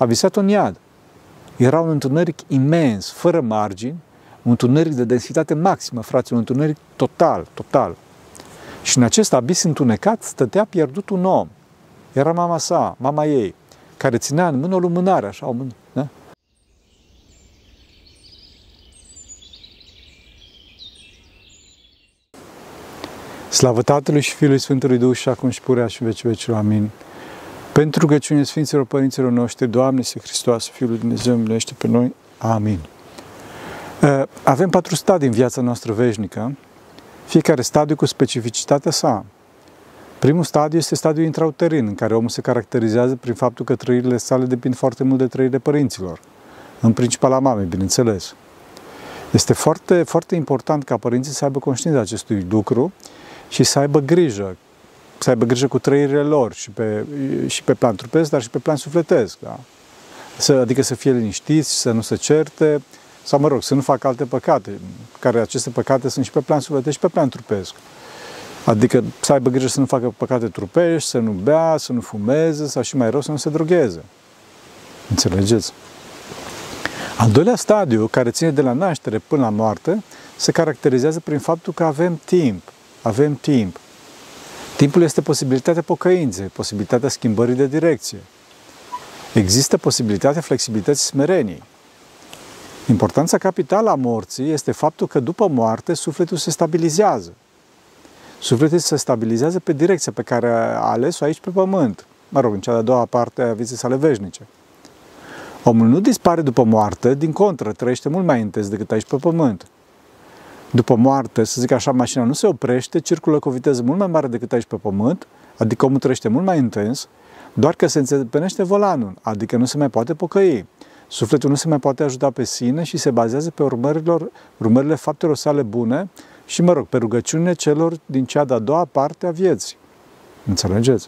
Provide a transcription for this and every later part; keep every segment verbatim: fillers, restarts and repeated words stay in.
a visat un iad. Era un întuneric imens, fără margini, un întuneric de densitate maximă, frate, un întuneric total, total. Și în acest abis întunecat stătea pierdut un om. Era mama sa, mama ei, care ținea în mână o lumânare, așa, o mână, da? Slavă Tatălui și Fiului Sfântului Duh și acum și purea și veci vecilor. Amin. Pentru rugăciunea Sfinților Părinților noștri, Doamne, Iisuse Hristos, Fiul lui Dumnezeu, miluiește pe noi. Amin. Avem patru stadii în viața noastră veșnică, fiecare stadiu cu specificitatea sa. Primul stadiu este stadiul intrauterin, în care omul se caracterizează prin faptul că trăirile sale depind foarte mult de trăirile părinților, în principal a mamei, bineînțeles. Este foarte, foarte important ca părinții să aibă conștiința acestui lucru și să aibă grijă, să aibă grijă cu trăirile lor și pe, și pe plan trupesc, dar și pe plan sufletesc. Da? Să, adică să fie liniștiți, să nu se certe, sau mă rog, să nu facă alte păcate, care aceste păcate sunt și pe plan sufletesc și pe plan trupesc. Adică să aibă grijă să nu facă păcate trupești, să nu bea, să nu fumeze, sau și mai rău să nu se drogheze. Înțelegeți? Al doilea stadiu, care ține de la naștere până la moarte, se caracterizează prin faptul că avem timp. Avem timp. Timpul este posibilitatea pocăinței, posibilitatea schimbării de direcție. Există posibilitatea flexibilității smereniei. Importanța capitală a morții este faptul că după moarte sufletul se stabilizează. Sufletul se stabilizează pe direcția pe care a ales-o aici pe pământ. Mă rog, în cea de-a doua parte a vieții sale veșnice. Omul nu dispare după moarte, din contră, trăiește mult mai intens decât aici pe pământ. După moarte, să zic așa, mașina nu se oprește, circulă cu o viteză mult mai mare decât aici pe pământ, adică omul trăiește mult mai intens, doar că se înțepenește volanul, adică nu se mai poate pocăi. Sufletul nu se mai poate ajuta pe sine și se bazează pe urmărilor, urmările faptelor sale bune și, mă rog, pe rugăciunile celor din cea de-a doua parte a vieții. Înțelegeți?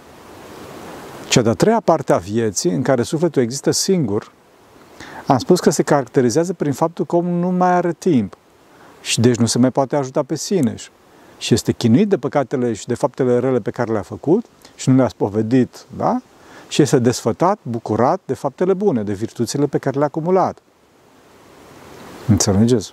Cea de-a treia parte a vieții, în care sufletul există singur, am spus că se caracterizează prin faptul că omul nu mai are timp și deci nu se mai poate ajuta pe sine și este chinuit de păcatele și de faptele rele pe care le-a făcut și nu le-a spovedit, da? Și este desfătat, bucurat de faptele bune, de virtuțile pe care le-a acumulat. Înțelegeți?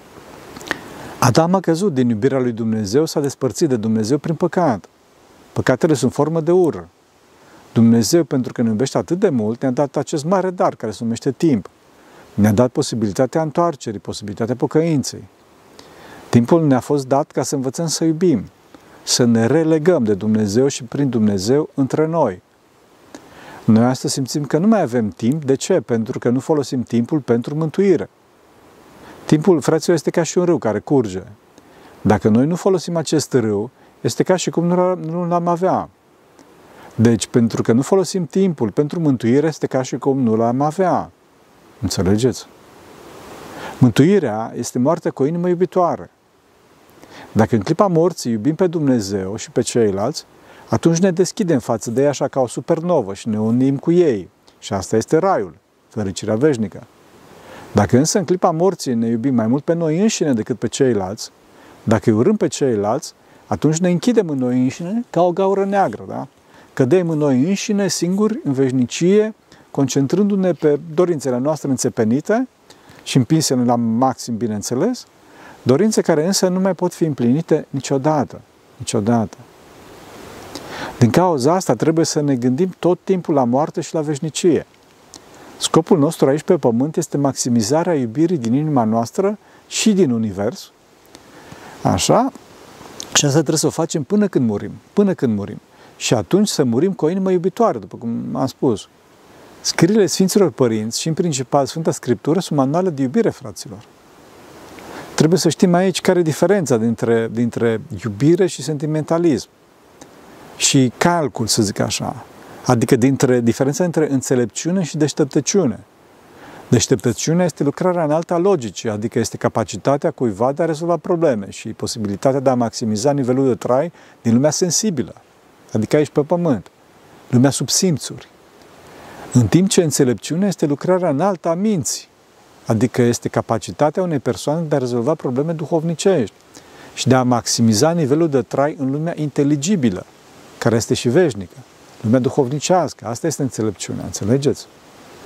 Adam a căzut din iubirea lui Dumnezeu, s-a despărțit de Dumnezeu prin păcat. Păcatele sunt formă de ură. Dumnezeu, pentru că ne iubește atât de mult, ne-a dat acest mare dar care se numește timp. Ne-a dat posibilitatea întoarcerii, posibilitatea pocăinței. Timpul ne-a fost dat ca să învățăm să iubim, să ne relegăm de Dumnezeu și prin Dumnezeu între noi. Noi astăzi simțim că nu mai avem timp. De ce? Pentru că nu folosim timpul pentru mântuire. Timpul, fraților, este ca și un râu care curge. Dacă noi nu folosim acest râu, este ca și cum nu l-am avea. Deci, pentru că nu folosim timpul pentru mântuire, este ca și cum nu l-am avea. Înțelegeți? Mântuirea este moartea cu o inimă iubitoare. Dacă în clipa morții iubim pe Dumnezeu și pe ceilalți, atunci ne deschidem față de ei așa ca o supernovă și ne unim cu ei. Și asta este raiul, fericirea veșnică. Dacă însă în clipa morții ne iubim mai mult pe noi înșine decât pe ceilalți, dacă îi urâm pe ceilalți, atunci ne închidem în noi înșine ca o gaură neagră, da? Cădem în noi înșine, singuri, în veșnicie, concentrându-ne pe dorințele noastre înțepenite și împinse la maxim, bineînțeles, dorințe care însă nu mai pot fi împlinite niciodată. Niciodată. Din cauza asta trebuie să ne gândim tot timpul la moarte și la veșnicie. Scopul nostru aici pe pământ este maximizarea iubirii din inima noastră și din univers. Așa? Și asta trebuie să o facem până când murim. Până când murim. Și atunci să murim cu o inimă iubitoare, după cum am spus. Scrierile Sfinților Părinți și în principal Sfânta Scriptură sunt manuale de iubire, fraților. Trebuie să știm aici care e diferența dintre, dintre iubire și sentimentalism. Și calcul, să zic așa. Adică dintre, diferența între înțelepciune și deșteptăciune. Deșteptăciunea este lucrarea înaltă a logicii, adică este capacitatea cuiva de a rezolva probleme și posibilitatea de a maximiza nivelul de trai din lumea sensibilă, adică aici pe pământ, lumea sub simțuri. În timp ce înțelepciunea este lucrarea înaltă a minții, adică este capacitatea unei persoane de a rezolva probleme duhovnicești și de a maximiza nivelul de trai în lumea inteligibilă, care este și veșnică, lumea duhovnicească. Asta este înțelepciunea, înțelegeți?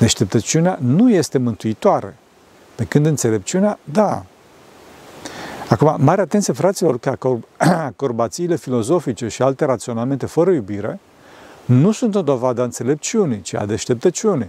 Deșteptăciunea nu este mântuitoare, pe când înțelepciunea, da. Acum, mare atenție, fraților, că acrobațiile filozofice și alte raționamente fără iubire nu sunt o dovadă a înțelepciunii, ci a deșteptăciunii.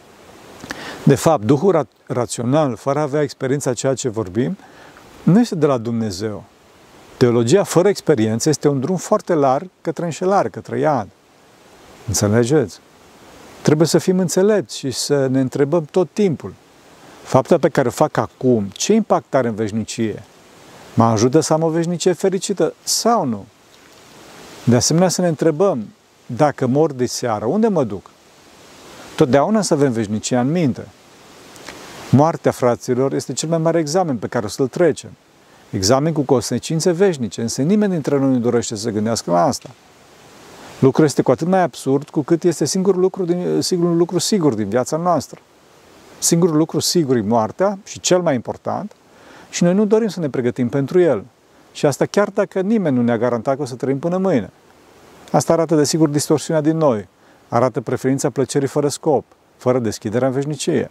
De fapt, Duhul ra- rațional, fără a avea experiența a ceea ce vorbim, nu este de la Dumnezeu. Teologia fără experiență este un drum foarte larg către înșelare, către iad. Înțelegeți? Trebuie să fim înțelepți și să ne întrebăm tot timpul. Fapta pe care o fac acum, ce impact are în veșnicie? Mă ajută să am o veșnicie fericită sau nu? De asemenea să ne întrebăm, dacă mor de seară, unde mă duc? Totdeauna să avem veșnicia în minte. Moartea, fraților, este cel mai mare examen pe care o să-l trecem. Examen cu consecințe veșnice, însă nimeni dintre noi nu dorește să gândească la asta. Lucrul este cu atât mai absurd cu cât este singurul lucru, din, singurul lucru sigur din viața noastră. Singurul lucru sigur e moartea și cel mai important și noi nu dorim să ne pregătim pentru el. Și asta chiar dacă nimeni nu ne-a garantat că o să trăim până mâine. Asta arată desigur distorsiunea din noi. Arată preferința plăcerii fără scop, fără deschiderea în veșnicie.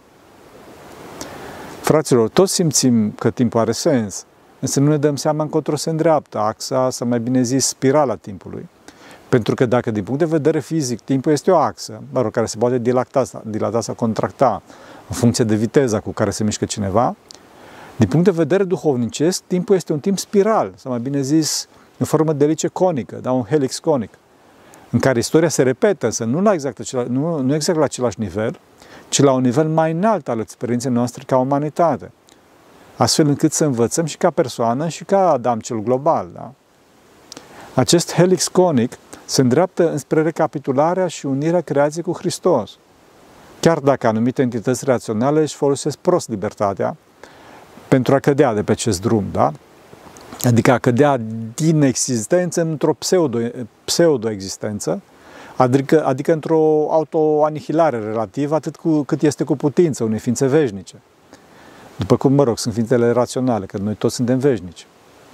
Fraților, toți simțim că timpul are sens, însă nu ne dăm seama încotro se îndreaptă axa, sau mai bine zis, spirala timpului. Pentru că dacă din punct de vedere fizic timpul este o axă, mă rog, care se poate dilata, dilata sau contracta în funcție de viteza cu care se mișcă cineva, din punct de vedere duhovnicesc, timpul este un timp spiral, sau mai bine zis, în formă de elice conică, da, un helix conic, în care istoria se repetă, însă nu, la exact acela, nu, nu exact la același nivel, ci la un nivel mai înalt al experienței noastre ca umanitate. Astfel încât să învățăm și ca persoană și ca Adam cel global. Da? Acest helix conic se îndreaptă înspre recapitularea și unirea creației cu Hristos. Chiar dacă anumite entități raționale își folosesc prost libertatea pentru a cădea de pe acest drum, da? Adică a cădea din existență într-o pseudo, pseudo-existență, adică, adică într-o autoanihilare relativă, atât cu, cât este cu putință unei ființe veșnice. După cum, mă rog, sunt ființele raționale, că noi toți suntem veșnici.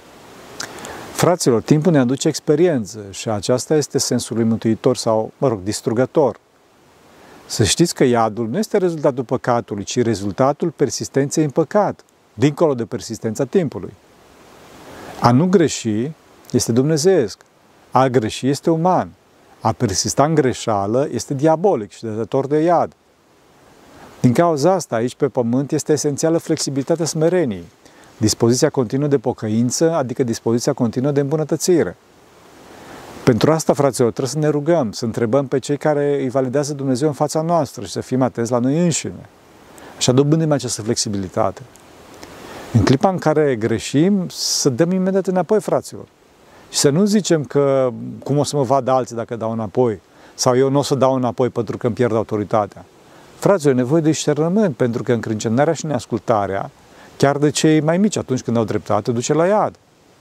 Fraților, timpul ne aduce experiență și aceasta este sensul lui mântuitor sau, mă rog, distrugător. Să știți că iadul nu este rezultatul păcatului, ci rezultatul persistenței în păcat, dincolo de persistența timpului. A nu greși este dumnezeiesc, a greși este uman, a persista în greșeală este diabolic și dătător de iad. Din cauza asta, aici pe pământ este esențială flexibilitatea smereniei, dispoziția continuă de pocăință, adică dispoziția continuă de îmbunătățire. Pentru asta, fraților, trebuie să ne rugăm, să întrebăm pe cei care îi validează Dumnezeu în fața noastră și să fim atenți la noi înșine. Așa dobândim această flexibilitate. În clipa în care greșim, să dăm imediat înapoi, fraților. Și să nu zicem că cum o să mă vadă alții dacă dau înapoi, sau eu nu o să dau înapoi pentru că îmi pierd autoritatea. Fraților, e nevoie de discernământ, pentru că încrâncenarea și neascultarea, chiar de cei mai mici atunci când au dreptate, duce la iad.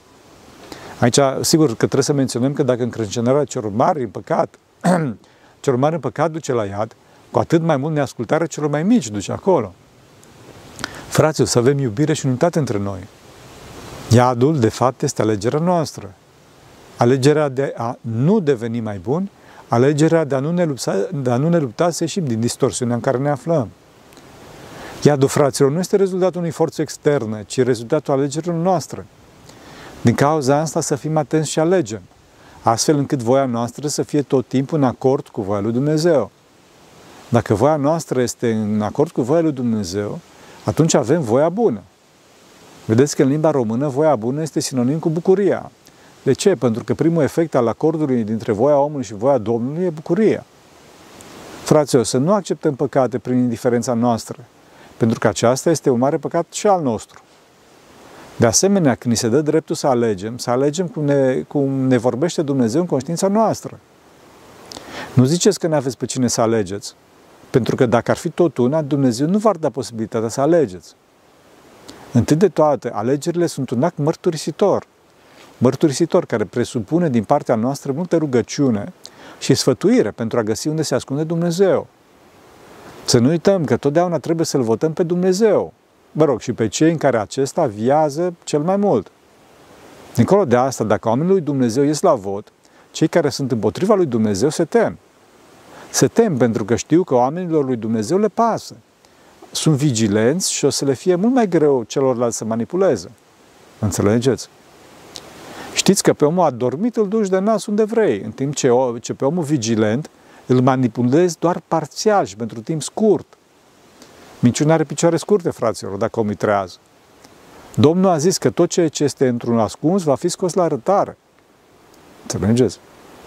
Aici, sigur că trebuie să menționăm că dacă încrâncenarea celor mari în păcat, celor mari în păcat duce la iad, cu atât mai mult neascultarea celor mai mici duce acolo. Fraților, să avem iubire și unitate între noi. Iadul, de fapt, este alegerea noastră. Alegerea de a nu deveni mai buni, alegerea de a nu ne lupta, de a nu ne lupta să ieșim din distorsiunea în care ne aflăm. Iadul, fraților, nu este rezultatul unei forțe externe, ci rezultatul alegerilor noastre. Din cauza asta să fim atenți și alegem, astfel încât voia noastră să fie tot timpul în acord cu voia lui Dumnezeu. Dacă voia noastră este în acord cu voia lui Dumnezeu, atunci avem voia bună. Vedeți că în limba română voia bună este sinonim cu bucuria. De ce? Pentru că primul efect al acordului dintre voia omului și voia Domnului e bucuria. Fraților, să nu acceptăm păcate prin indiferența noastră, pentru că aceasta este un mare păcat și al nostru. De asemenea, când ni se dă dreptul să alegem, să alegem cum ne, cum ne vorbește Dumnezeu în conștiința noastră. Nu ziceți că nu aveți pe cine să alegeți, pentru că dacă ar fi tot una, Dumnezeu nu v-ar da posibilitatea să alegeți. Întâi de toate, alegerile sunt un act mărturisitor. Mărturisitor care presupune din partea noastră multă rugăciune și sfătuire pentru a găsi unde se ascunde Dumnezeu. Să nu uităm că totdeauna trebuie să-L votăm pe Dumnezeu. Mă rog, și pe cei în care acesta viază cel mai mult. Dincolo de asta, dacă oamenii lui Dumnezeu ies la vot, cei care sunt împotriva lui Dumnezeu se tem. Se tem pentru că știu că oamenilor lui Dumnezeu le pasă. Sunt vigilenți și o să le fie mult mai greu celorlalți să manipuleze. Înțelegeți? Știți că pe omul adormit îl duci de nas unde vrei, în timp ce, ce pe omul vigilent îl manipulezi doar parțial și pentru timp scurt. Minciuna are picioare scurte, fraților, dacă omul trează. Domnul a zis că tot ceea ce este într-un ascuns va fi scos la arătare. Înțelegeți?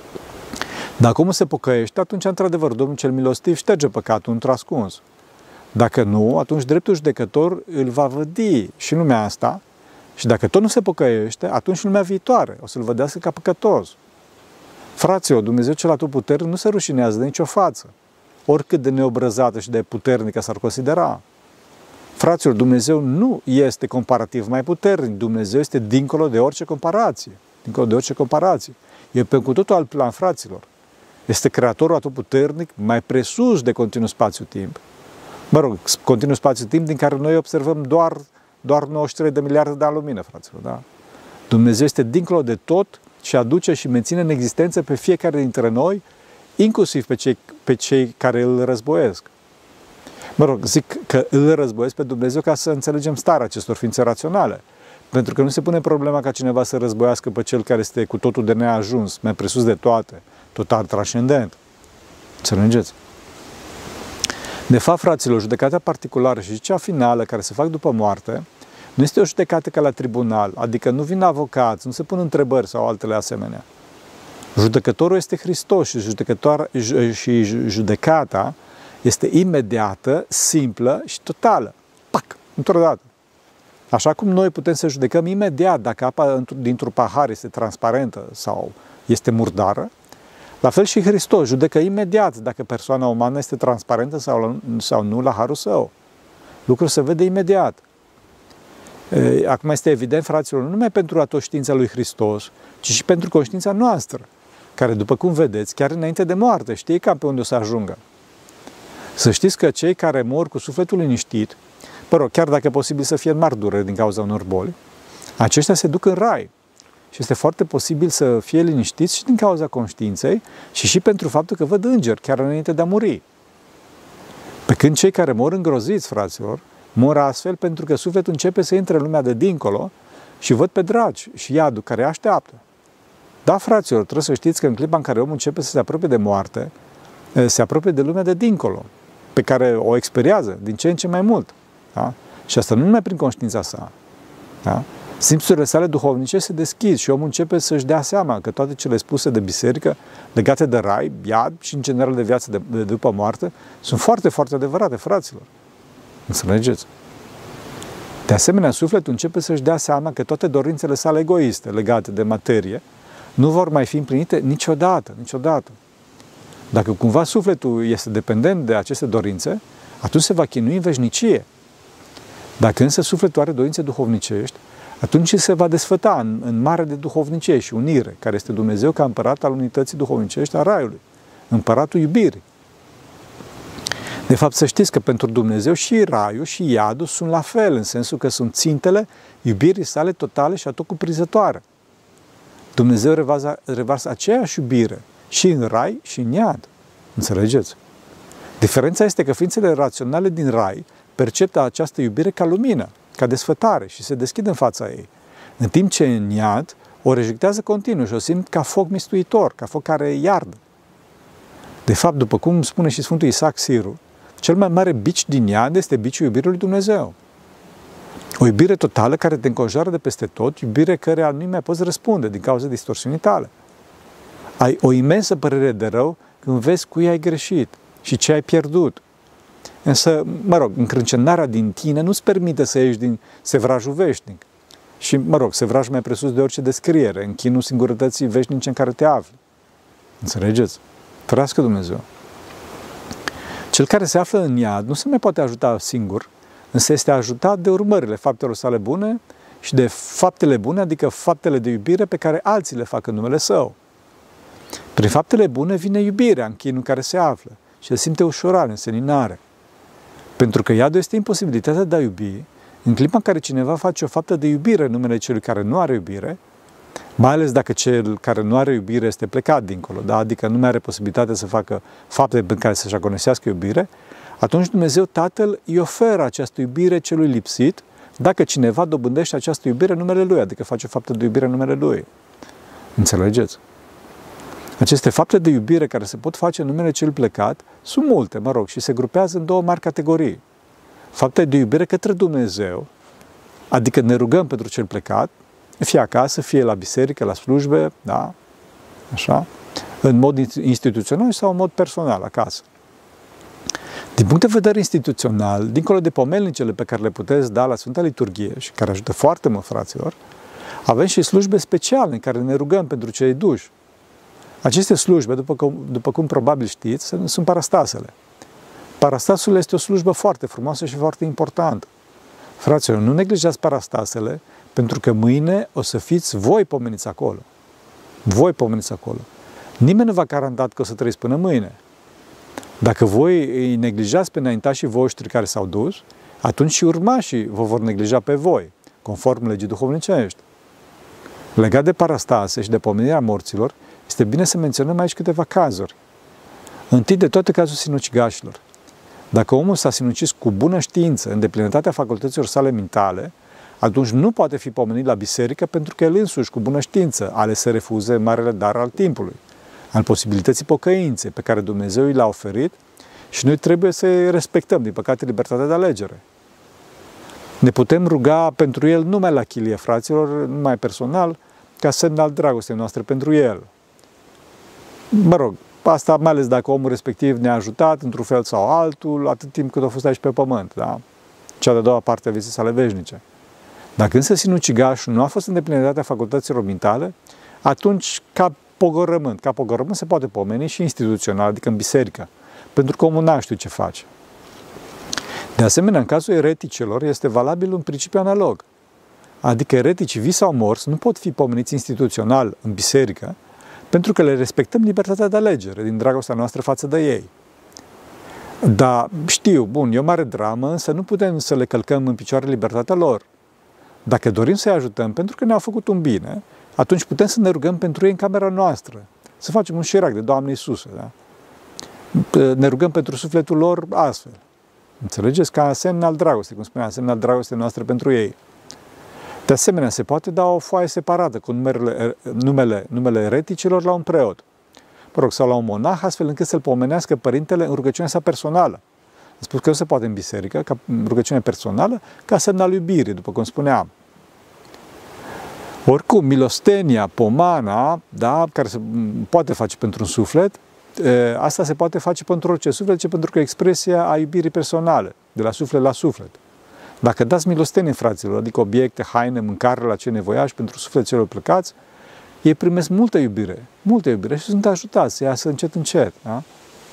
Dacă omul se pocăiește, atunci, într-adevăr, Domnul cel milostiv șterge păcatul într-ascuns. Dacă nu, atunci dreptul judecător îl va vădi și în lumea asta și dacă tot nu se pocăiește, atunci în lumea viitoare o să-l vădească ca păcătos. Fraților, Dumnezeu cel atotputernic nu se rușinează de nicio față, oricât de neobrăzată și de puternică s-ar considera. Fraților, Dumnezeu nu este comparativ mai puternic, Dumnezeu este dincolo de orice comparație. Dincolo de orice comparație. E pe cu totul alt plan, fraților. Este Creatorul atotputernic mai presus de continuu spațiu-timp. Mă rog, continuu spațiu-timp din care noi observăm doar, doar nouăzeci și trei de miliarde de ani lumină, fraților. Da? Dumnezeu este dincolo de tot și aduce și menține în existență pe fiecare dintre noi, inclusiv pe cei, pe cei care îl războiesc. Mă rog, zic că îl războiesc pe Dumnezeu ca să înțelegem starea acestor ființe raționale. Pentru că nu se pune problema ca cineva să războiască pe cel care este cu totul de neajuns, mai presus de toate, total transcendent. Înțelegeți? De fapt, fraților, judecata particulară și cea finală care se fac după moarte nu este o judecată ca la tribunal, adică nu vin avocați, nu se pun întrebări sau altele asemenea. Judecătorul este Hristos și, și judecata este imediată, simplă și totală. Pac! Într-o dată. Așa cum noi putem să judecăm imediat dacă apa dintr-un pahar este transparentă sau este murdară, la fel și Hristos judecă imediat dacă persoana umană este transparentă sau, sau nu la harul său. Lucrul se vede imediat. Acum este evident, fraților, nu numai pentru atoștiința lui Hristos, ci și pentru conștiința noastră, care, după cum vedeți, chiar înainte de moarte, știe cam pe unde o să ajungă. Să știți că cei care mor cu sufletul liniștit, mă rog, chiar dacă e posibil să fie în mari dureri din cauza unor boli, aceștia se duc în rai. Și este foarte posibil să fie liniștiți și din cauza conștiinței și și pentru faptul că văd îngeri chiar înainte de a muri. Pe când cei care mor îngroziți, fraților, mor astfel pentru că sufletul începe să intre în lumea de dincolo și văd pe dragi și iadul care așteaptă. Da, fraților, trebuie să știți că în clipa în care omul începe să se apropie de moarte, se apropie de lumea de dincolo, pe care o experiază din ce în ce mai mult. Da? Și asta nu numai prin conștiința sa. Da? Simțurile sale duhovnice se deschid și omul începe să-și dea seama că toate cele spuse de biserică, legate de rai, iad și în general de viață de, de după moarte, sunt foarte, foarte adevărate, fraților. Înțelegeți? De asemenea, sufletul începe să-și dea seama că toate dorințele sale egoiste legate de materie nu vor mai fi împlinite niciodată, niciodată. Dacă cumva sufletul este dependent de aceste dorințe, atunci se va chinui în veșnicie. Dacă însă sufletul are dorințe duhovnicești, atunci se va desfăta în, în mare de duhovnicie și unire, care este Dumnezeu ca împărat al unității duhovnicești a Raiului, împăratul iubirii. De fapt, să știți că pentru Dumnezeu și Raiul și Iadul sunt la fel, în sensul că sunt țintele iubirii sale totale și atotcuprinzătoare. Dumnezeu revarsă, revarsă aceeași iubire și în Rai și în Iad. Înțelegeți? Diferența este că ființele raționale din Rai percep această iubire ca lumină, ca desfătare și se deschid în fața ei. În timp ce în Iad o rejectează continuu și o simt ca foc mistuitor, ca foc care iardă. De fapt, după cum spune și Sfântul Isaac Siru, cel mai mare bici din Iad este biciul iubirii lui Dumnezeu. O iubire totală care te înconjoară de peste tot, iubire căreia nu mai poți răspunde din cauza distorsiunii tale. Ai o imensă părere de rău când vezi cui ai greșit și ce ai pierdut. Însă, mă rog, încrâncenarea din tine nu-ți permite să ieși din sevrajul veșnic. Și, mă rog, sevraj mai presus de orice descriere, în chinul singurătății veșnice în care te afli. Înțelegeți? Ferească Dumnezeu! Cel care se află în iad nu se mai poate ajuta singur, însă este ajutat de urmările faptelor sale bune și de faptele bune, adică faptele de iubire pe care alții le fac în numele Său. Prin faptele bune vine iubirea în chinul în care se află și el simte ușurare, înseninare. Pentru că iadul este imposibilitatea de a iubi, în clipa în care cineva face o faptă de iubire în numele celui care nu are iubire, Mai ales dacă cel care nu are iubire este plecat dincolo, da? Adică nu mai are posibilitatea să facă fapte prin care să-și agonesească iubire, atunci Dumnezeu Tatăl îi oferă această iubire celui lipsit dacă cineva dobândește această iubire în numele Lui, adică face fapte de iubire în numele Lui. Înțelegeți? Aceste fapte de iubire care se pot face în numele cel plecat sunt multe, mă rog, și se grupează în două mari categorii. Fapte de iubire către Dumnezeu, adică ne rugăm pentru cel plecat, fie acasă, fie la biserică, la slujbe, da? Așa? În mod instituțional sau în mod personal, acasă. Din punct de vedere instituțional, dincolo de pomelnicele pe care le puteți da la Sfânta Liturghie și care ajută foarte mult, fraților, avem și slujbe speciale în care ne rugăm pentru cei duși. Aceste slujbe, după cum, după cum probabil știți, sunt parastasele. Parastasul este o slujbă foarte frumoasă și foarte importantă. Fraților, nu neglijați parastasele, pentru că mâine o să fiți voi pomeniți acolo. Voi pomeniți acolo. Nimeni nu v-a garantat că o să trăiți până mâine. Dacă voi îi neglijați pe înaintașii voștri care s-au dus, atunci și urmașii vă vor neglija pe voi, conform legii duhovnicești. Legat de parastase și de pomenirea morților, este bine să menționăm aici câteva cazuri. Întâi de toate cazul sinucigașilor. Dacă omul s-a sinucis cu bună știință, în deplinătatea facultăților sale mentale, atunci nu poate fi pomenit la biserică pentru că el însuși, cu bună știință, ales să refuze marele dar al timpului, al posibilității pocăinței pe care Dumnezeu i l-a oferit și noi trebuie să respectăm, din păcate, libertatea de alegere. Ne putem ruga pentru el numai la chilie, fraților, numai personal, ca semn al dragostei noastre pentru el. Mă rog, asta mai ales dacă omul respectiv ne-a ajutat într-un fel sau altul, atât timp cât a fost aici pe pământ, da? Cea de-a doua parte a vieții sale veșnice. Dacă însă sinucigașul nu a fost în deplinătatea facultăților mentale, atunci, ca pogorământ, ca pogorământ se poate pomeni și instituțional, adică în biserică, pentru că omul n-a știut ce face. De asemenea, în cazul ereticilor, este valabil un principiu analog. Adică ereticii vii sau morți nu pot fi pomeniți instituțional în biserică, pentru că le respectăm libertatea de alegere din dragostea noastră față de ei. Dar știu, bun, e o mare dramă, însă nu putem să le călcăm în picioare libertatea lor. Dacă dorim să-i ajutăm pentru că ne-au făcut un bine, atunci putem să ne rugăm pentru ei în camera noastră. Să facem un șirac de Doamne Iisuse, da? Ne rugăm pentru sufletul lor astfel. Înțelegeți? Ca semn al dragostei, cum spuneam, semn al dragostei noastre pentru ei. De asemenea, se poate da o foaie separată cu numerele, numele, numele ereticilor la un preot. Mă rog, sau la un monah, astfel încât să-l pomenească părintele în rugăciunea sa personală. Am spus că nu se poate în biserică, ca rugăciune personală, ca semn al iubirii, după cum spuneam. Oricum, milostenia, pomana, da, care se poate face pentru un suflet, asta se poate face pentru orice suflet, ci pentru că e expresia a iubirii personale, de la suflet la suflet. Dacă dați milostenie, fraților, adică obiecte, haine, mâncare la cei nevoiași pentru suflet celor plecați, ei primesc multă iubire, multă iubire și sunt ajutați să iasă încet, încet. Da?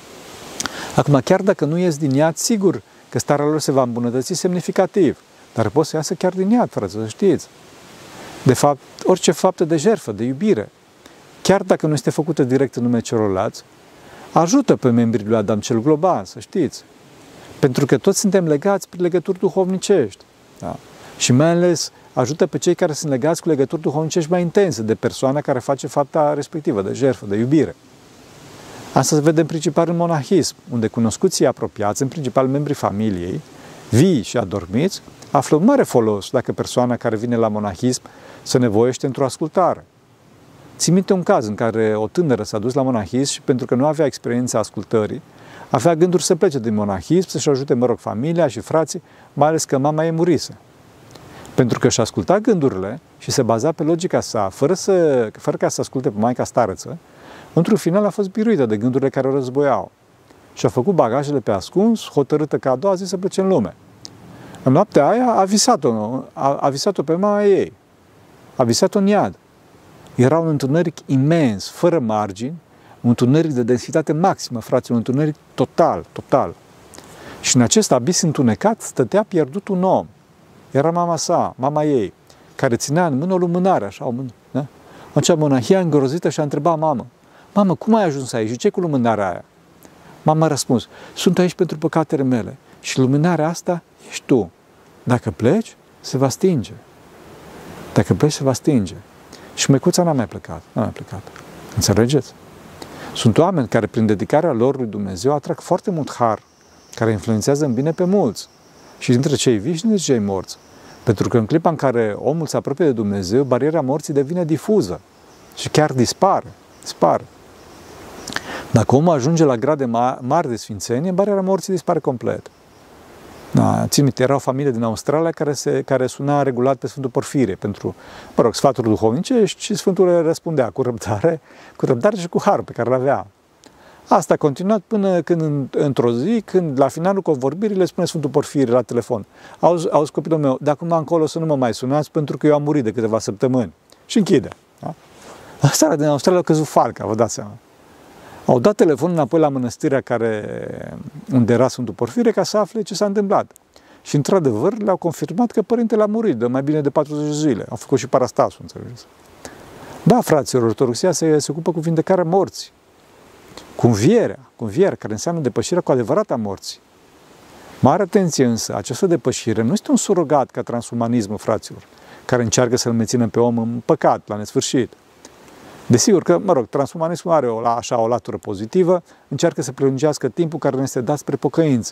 Acum, chiar dacă nu ies din iad, sigur că starea lor se va îmbunătăți semnificativ, dar pot să iasă chiar din iad, frate, să știți. De fapt, orice faptă de jertfă, de iubire, chiar dacă nu este făcută direct în numele celorlalți, ajută pe membrii lui Adam cel global, să știți. Pentru că toți suntem legați prin legături duhovnicești. Da? Și mai ales ajută pe cei care sunt legați cu legături duhovnicești mai intense de persoana care face fapta respectivă, de jertfă, de iubire. Asta se vede în principal în monahism, unde cunoscuții apropiați, în principal membrii familiei, vii și adormiți, află un mare folos dacă persoana care vine la monahism se nevoiește într-o ascultare. Țin minte un caz în care o tânără s-a dus la monahism și pentru că nu avea experiența ascultării, avea gânduri să plece din monahism, să-și ajute, mă rog, familia și frații, mai ales că mama ei murise. Pentru că își asculta gândurile și se baza pe logica sa, fără, să, fără ca să asculte pe maica starăță, într-un final a fost biruită de gândurile care o războiau. Și a făcut bagajele pe ascuns, hotărâtă ca a doua zi să plece în lume. În noaptea aia a visat-o, a, a visat-o pe mama ei. A visat-o în iad. Era un întuneric imens, fără margini, un întuneric de densitate maximă, fraților, un întuneric total, total. Și în acest abis întunecat stătea pierdut un om. Era mama sa, mama ei, care ținea în mână o lumânare, așa, o mână, da? Acea monahia îngrozită și a întrebat mamă, mamă, cum ai ajuns aici? Și ce cu lumânarea aia? Mama a răspuns, sunt aici pentru păcatele mele și lumânarea asta ești tu. Dacă pleci, se va stinge. Dacă pleci, se va stinge. Și măicuța n-a mai plecat, n-a mai plecat. Înțelegeți? Sunt oameni care, prin dedicarea lor lui Dumnezeu, atrag foarte mult har, care influențează în bine pe mulți. Și dintre cei vii și dintre cei morți. Pentru că în clipa în care omul se apropie de Dumnezeu, bariera morții devine difuză și chiar dispare. dispare. Dacă omul ajunge la grade mari de sfințenie, bariera morții dispare complet. Da, țin minte, era o familie din Australia care, se, care suna regulat pe Sfântul Porfirie pentru, mă rog, sfaturi duhovnicești și Sfântul le răspundea cu răbdare, cu răbdare și cu har pe care l-avea. Asta a continuat până când, într-o zi, când la finalul convorbirii le spune Sfântul Porfirie la telefon: auzi, auzi copilul meu, de acum încolo să nu mă mai sunați pentru că eu am murit de câteva săptămâni. Și închide. Da? Asta din Australia a căzut falca, vă dați seama. Au dat telefonul înapoi la mănăstirea care, unde era Sfântul Porfirie ca să afle ce s-a întâmplat. Și într-adevăr le-au confirmat că părintele a murit de mai bine de patruzeci de zile. Au făcut și parastasul, înțelegeți? Da, fraților, ortodoxia se, se ocupă cu vindecarea morții. Cu învierea, cu învierea, care înseamnă depășirea cu adevărat a morții. Mare atenție însă, această depășire nu este un surogat ca transumanismul, fraților, care încearcă să-l mențină pe om în păcat, la nesfârșit. Desigur că, mă rog, transumanismul are o, așa o latură pozitivă, încearcă să prelungească timpul care ne este dat spre pocăință.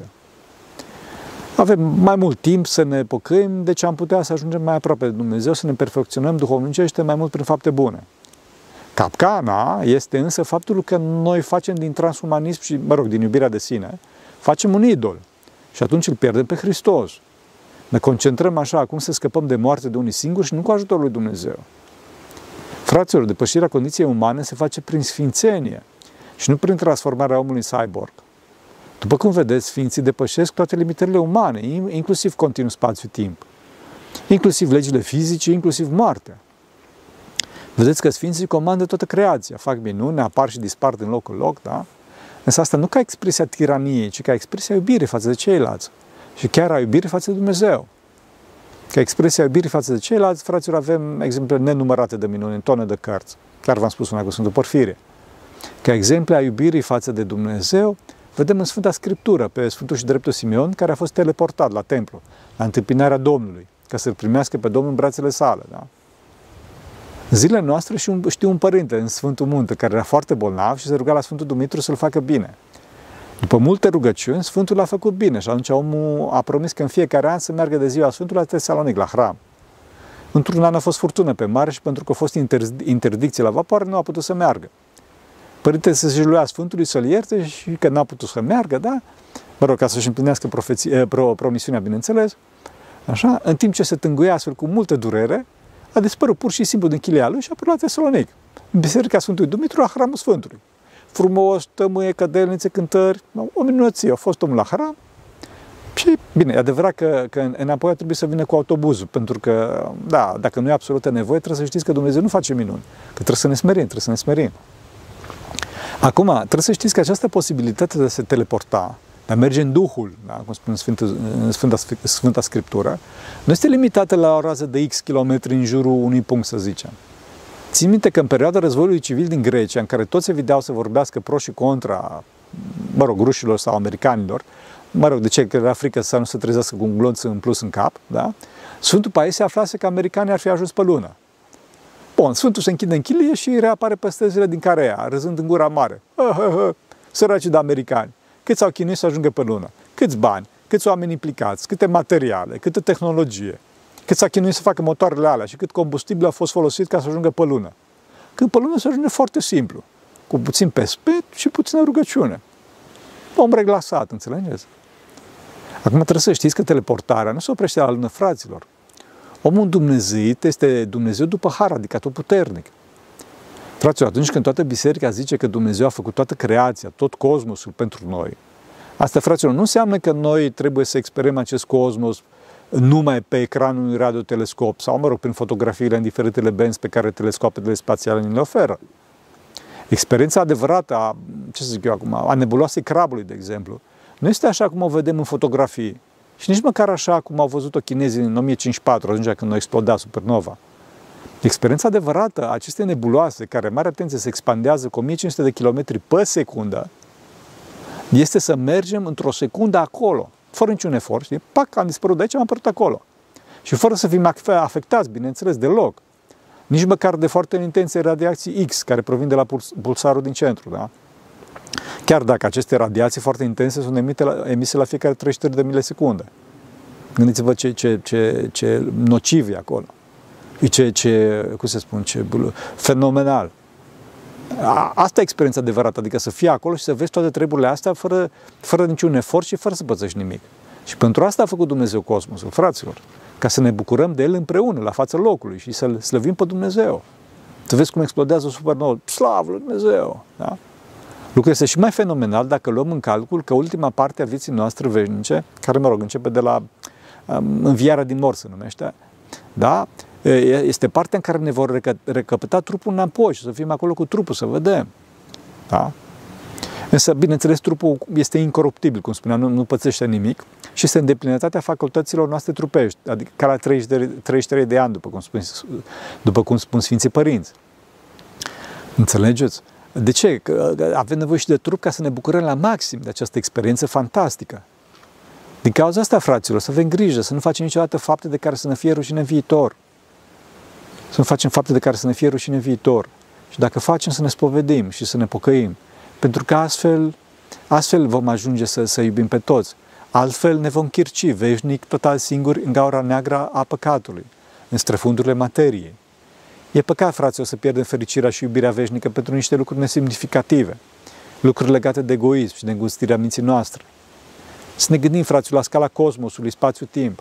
Avem mai mult timp să ne pocăim, deci am putea să ajungem mai aproape de Dumnezeu, să ne perfecționăm duhovnicește mai mult prin fapte bune. Capcana este însă faptul că noi facem din transumanism și, mă rog, din iubirea de sine, facem un idol și atunci îl pierdem pe Hristos. Ne concentrăm așa acum să scăpăm de moarte de unii singuri și nu cu ajutorul lui Dumnezeu. Fraților, depășirea condiției umane se face prin sfințenie și nu prin transformarea omului în cyborg. După cum vedeți, sfinții depășesc toate limitările umane, inclusiv continuu spațiu-timp, inclusiv legile fizice, inclusiv moartea. Vedeți că sfinții comandă toată creația, fac minuni, apar și dispar din loc în loc, da? Însă asta nu ca expresia tiraniei, ci ca expresia iubirii față de ceilalți și chiar a iubirii față de Dumnezeu. Ca expresia iubirii față de ceilalți, fraților, avem exemple nenumărate de minuni în tone de cărți. Chiar v-am spus una cu Sfântul Porfirie. Ca exemple a iubirii față de Dumnezeu, vedem în Sfânta Scriptură pe Sfântul și Dreptul Simeon, care a fost teleportat la templu, la întâmpinarea Domnului, ca să-L primească pe Domnul în brațele sale. Da? În zilele noastre și un, știu un părinte în Sfântul Munte, care era foarte bolnav și se ruga la Sfântul Dumitru să-l facă bine. După multe rugăciuni, Sfântul l-a făcut bine și atunci omul a promis că în fiecare an să meargă de ziua Sfântului la Tesalonic, la hram. Într-un an a fost furtună pe mare și pentru că a fost interdicție la vapoare, nu a putut să meargă. Părintele se jiluia Sfântului să-l ierte și că n-a putut să meargă, da? Mă rog, ca să-și împlinească profeție, pro, promisiunea, bineînțeles. Așa, în timp ce se tânguia astfel cu multă durere, a dispărut pur și simplu din chilia lui și a apărut la Tesalonic, în Biserica Sfântului Dumitru, la Hramul Sfântului. Frumos, tămâie, cădelnițe, cântări, o minunăție. A fost omul la hram și, bine, e adevărat că, că înapoi a trebuit să vină cu autobuzul, pentru că, da, dacă nu e absolută nevoie, trebuie să știți că Dumnezeu nu face minuni, că trebuie să ne smerim, trebuie să ne smerim. Acum, trebuie să știți că această posibilitate de a se teleporta, de a merge în Duhul, da, cum spune Sfânta, Sfânta, Sfânta Scriptură, nu este limitată la o rază de X kilometri în jurul unui punct, să zicem. Țin minte că în perioada războiului civil din Grecia, în care toți se videau să vorbească pro și contra, mă rog, rușilor sau americanilor, mă rog, de ce că era frică să nu se trezească cu un glonț în plus în cap, da? Sfântul Paisie aflase că americanii ar fi ajuns pe lună. Bun, Sfântul se închide în chilie și reapare pe străzile din Carea, râzând în gura mare. Hă, hă, hă, săracii de americani, câți au chinuit să ajungă pe lună? Câți bani? Câți oameni implicați? Câte materiale? Câte tehnologie? Cât s-a chinuit să facă motoarele alea și cât combustibil a fost folosit ca să ajungă pe lună. Când pe lună se ajunge foarte simplu, cu puțin pescuit și puțină rugăciune. Om reglasat, înțelegeți? Acum trebuie să știți că teleportarea nu se oprește la lună, fraților. Omul îndumnezeit este Dumnezeu după har, adică tot puternic. Fraților, atunci când toată biserica zice că Dumnezeu a făcut toată creația, tot cosmosul pentru noi, asta, fraților, nu înseamnă că noi trebuie să experimentăm acest cosmos numai pe ecranul unui radiotelescop sau, mă rog, prin fotografiile în diferitele benzi pe care telescoapele spațiale ni le oferă. Experiența adevărată a, ce să zic eu acum, a nebuloasei Crabului, de exemplu, nu este așa cum o vedem în fotografii și nici măcar așa cum au văzut-o chinezii în o mie cincizeci și patru, atunci când a explodat supernova. Experiența adevărată a acestei nebuloase, care, mare atenție, se expandează cu o mie cinci sute de kilometri pe secundă, este să mergem într-o secundă acolo, fără niciun efort, știi? Pac, am dispărut de aici, am apărut acolo. Și fără să fim afectați, bineînțeles, deloc. nici măcar de foarte intense radiații X, care provin de la pulsarul din centru. Da? Chiar dacă aceste radiații foarte intense sunt emise la, emise la fiecare treizeci și trei de milisecunde. Gândiți-vă ce, ce, ce, ce nociv e acolo. Ce, ce, cum se spun, ce fenomenal. A, asta e experiența adevărată, adică să fii acolo și să vezi toate treburile astea fără, fără niciun efort și fără să pățești nimic. Și pentru asta a făcut Dumnezeu cosmosul, fraților. Ca să ne bucurăm de el împreună, la fața locului și să-L slăvim pe Dumnezeu. Să vezi cum explodează o supernovă. Slavă lui Dumnezeu! Da? Lucrul este și mai fenomenal dacă luăm în calcul că ultima parte a vieții noastre veșnice, care, mă rog, începe de la um, înviarea din morți, se numește, da? Este partea în care ne vor recă, recăpăta trupul înapoi și să fim acolo cu trupul, să vedem. Da? Însă, bineînțeles, trupul este incoruptibil, cum spuneam, nu, nu pățește nimic și este în deplinătatea facultăților noastre trupești, adică ca la treizeci și trei de ani, după cum spun, după cum spun Sfinții Părinți. Înțelegeți? De ce? Că avem nevoie și de trup ca să ne bucurăm la maxim de această experiență fantastică. Din cauza asta, fraților, să avem grijă, să nu facem niciodată fapte de care să ne fie rușine în viitor. Să nu facem fapte de care să ne fie rușine în viitor. Și dacă facem, să ne spovedim și să ne pocăim. Pentru că astfel, astfel vom ajunge să, să iubim pe toți. Altfel ne vom chirci veșnic, total singuri, în gaura neagră a păcatului, în străfundurile materiei. E păcat, fraților, să pierdem fericirea și iubirea veșnică pentru niște lucruri nesemnificative, lucruri legate de egoism și de îngustirea minții noastre. Să ne gândim, fraților, la scala cosmosului, spațiu-timp.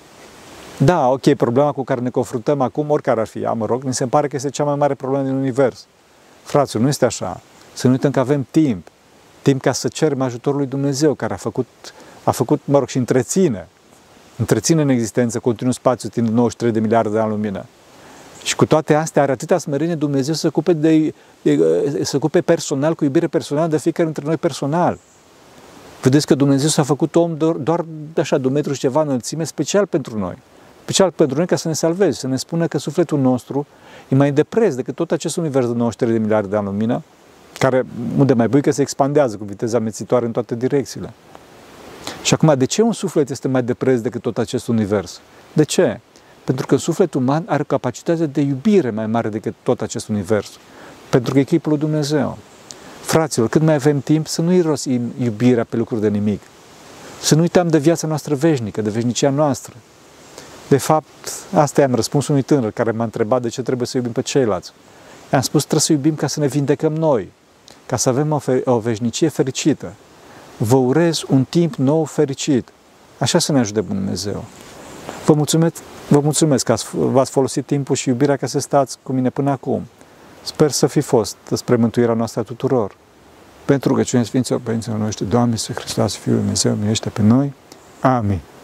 Da, ok, problema cu care ne confruntăm acum, oricare ar fi, ea, mă rog, mi se pare că este cea mai mare problemă din univers. Fraților, nu este așa. Să nu uităm că avem timp. Timp ca să cerem ajutorul lui Dumnezeu, care a făcut, a făcut, mă rog, și întreține. Întreține în existență continuu spațiu timp de nouăzeci și trei de miliarde de ani lumină. Și cu toate astea are atâtea smerenie Dumnezeu să se ocupe, de, de, să ocupe personal, cu iubire personală de fiecare dintre noi personal. Vedeți că Dumnezeu s-a făcut om doar, doar de așa, de un metru și ceva înălțime, special pentru noi. Special pentru noi ca să ne salveze, să ne spună că sufletul nostru e mai de preț decât tot acest univers de nouăzeci și trei de miliarde de ani lumină, care, unde mai bui că se expandează cu viteză amețitoare în toate direcțiile. Și acum, de ce un suflet este mai de preț decât tot acest univers? De ce? Pentru că sufletul uman are o capacitate de iubire mai mare decât tot acest univers. Pentru că e chipul lui Dumnezeu. Fraților, cât mai avem timp, să nu irosim iubirea pe lucruri de nimic. Să nu uităm de viața noastră veșnică, de veșnicia noastră. De fapt, asta i-am răspuns unui tânăr care m-a întrebat de ce trebuie să iubim pe ceilalți. I-am spus, trebuie să iubim ca să ne vindecăm noi, ca să avem o, o veșnicie fericită. Vă urez un timp nou fericit. Așa să ne ajute Dumnezeu. Vă mulțumesc, vă mulțumesc că v-ați folosit timpul și iubirea ca să stați cu mine până acum. Sper să fi fost spre mântuirea noastră a tuturor. Pentru rugăciunea Sfinților Părinților noștri, Doamne Iisuse Hristos, Fiul lui Dumnezeu, miluiește pe noi. Amin.